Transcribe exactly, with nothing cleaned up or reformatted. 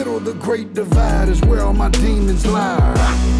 middle, the great divide is where all my demons lie.